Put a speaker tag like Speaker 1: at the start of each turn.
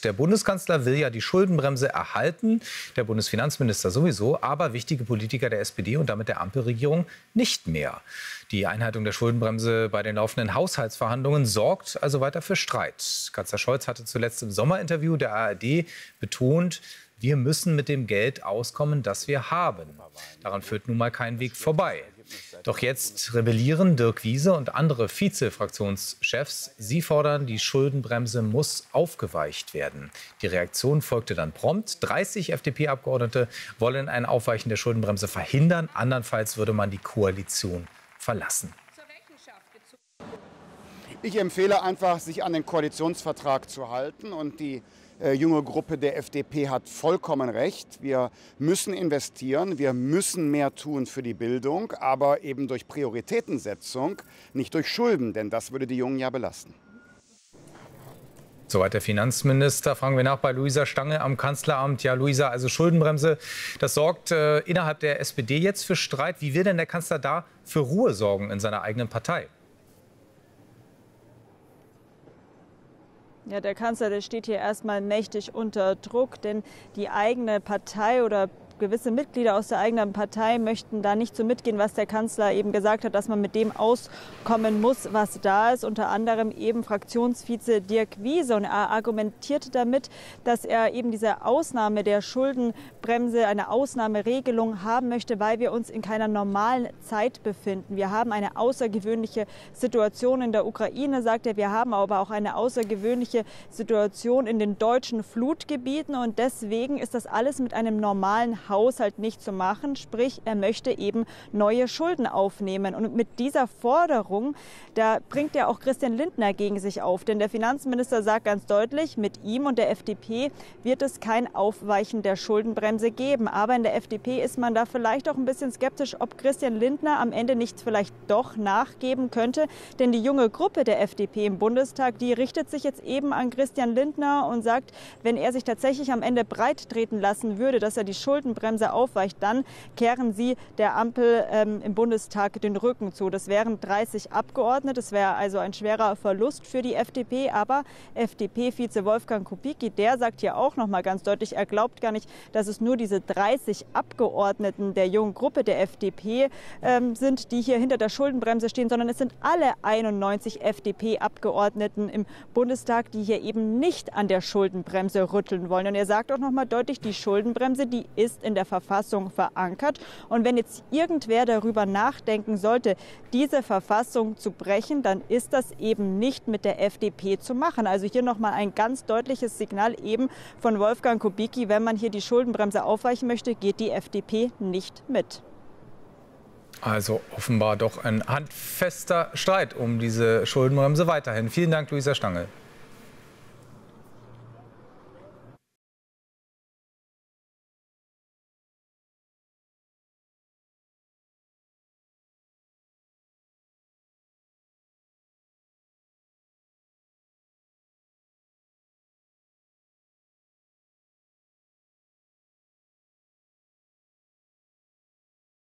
Speaker 1: Der Bundeskanzler will ja die Schuldenbremse erhalten, der Bundesfinanzminister sowieso, aber wichtige Politiker der SPD und damit der Ampelregierung nicht mehr. Die Einhaltung der Schuldenbremse bei den laufenden Haushaltsverhandlungen sorgt also weiter für Streit. Kanzler Scholz hatte zuletzt im Sommerinterview der ARD betont, wir müssen mit dem Geld auskommen, das wir haben. Daran führt nun mal kein Weg vorbei. Doch jetzt rebellieren Dirk Wiese und andere Vize-Fraktionschefs. Sie fordern, die Schuldenbremse muss aufgeweicht werden. Die Reaktion folgte dann prompt. 30 FDP-Abgeordnete wollen ein Aufweichen der Schuldenbremse verhindern. Andernfalls würde man die Koalition verlassen.
Speaker 2: Ich empfehle einfach, sich an den Koalitionsvertrag zu halten. Und die junge Gruppe der FDP hat vollkommen recht. Wir müssen investieren, wir müssen mehr tun für die Bildung, aber eben durch Prioritätensetzung, nicht durch Schulden, denn das würde die Jungen ja belasten.
Speaker 1: Soweit der Finanzminister. Fragen wir nach bei Luisa Stange am Kanzleramt. Ja, Luisa, also Schuldenbremse, das sorgt innerhalb der SPD jetzt für Streit. Wie will denn der Kanzler da für Ruhe sorgen in seiner eigenen Partei?
Speaker 3: Ja, der Kanzler, der steht hier erstmal mächtig unter Druck, denn die eigene Partei oder gewisse Mitglieder aus der eigenen Partei möchten da nicht so mitgehen, was der Kanzler eben gesagt hat, dass man mit dem auskommen muss, was da ist. Unter anderem eben Fraktionsvize Dirk Wiese. Und er argumentierte damit, dass er eben diese Ausnahme der Schuldenbremse, eine Ausnahmeregelung haben möchte, weil wir uns in keiner normalen Zeit befinden. Wir haben eine außergewöhnliche Situation in der Ukraine, sagt er. Wir haben aber auch eine außergewöhnliche Situation in den deutschen Flutgebieten. Und deswegen ist das alles mit einem normalen Haushalt nicht zu machen, sprich, er möchte eben neue Schulden aufnehmen. Und mit dieser Forderung, da bringt ja auch Christian Lindner gegen sich auf. Denn der Finanzminister sagt ganz deutlich, mit ihm und der FDP wird es kein Aufweichen der Schuldenbremse geben. Aber in der FDP ist man da vielleicht auch ein bisschen skeptisch, ob Christian Lindner am Ende nicht vielleicht doch nachgeben könnte. Denn die junge Gruppe der FDP im Bundestag, die richtet sich jetzt eben an Christian Lindner und sagt, wenn er sich tatsächlich am Ende breit treten lassen würde, dass er die Schuldenbremse aufweicht, dann kehren sie der Ampel im Bundestag den Rücken zu. Das wären 30 Abgeordnete. Das wäre also ein schwerer Verlust für die FDP. Aber FDP-Vize Wolfgang Kubicki, der sagt hier auch noch mal ganz deutlich, er glaubt gar nicht, dass es nur diese 30 Abgeordneten der jungen Gruppe der FDP sind, die hier hinter der Schuldenbremse stehen, sondern es sind alle 91 FDP-Abgeordneten im Bundestag, die hier eben nicht an der Schuldenbremse rütteln wollen. Und er sagt auch noch mal deutlich, die Schuldenbremse, die ist in der Verfassung verankert. Und wenn jetzt irgendwer darüber nachdenken sollte, diese Verfassung zu brechen, dann ist das eben nicht mit der FDP zu machen. Also hier nochmal ein ganz deutliches Signal eben von Wolfgang Kubicki, wenn man hier die Schuldenbremse aufweichen möchte, geht die FDP nicht mit.
Speaker 1: Also offenbar doch ein handfester Streit um diese Schuldenbremse weiterhin. Vielen Dank, Luisa Stange.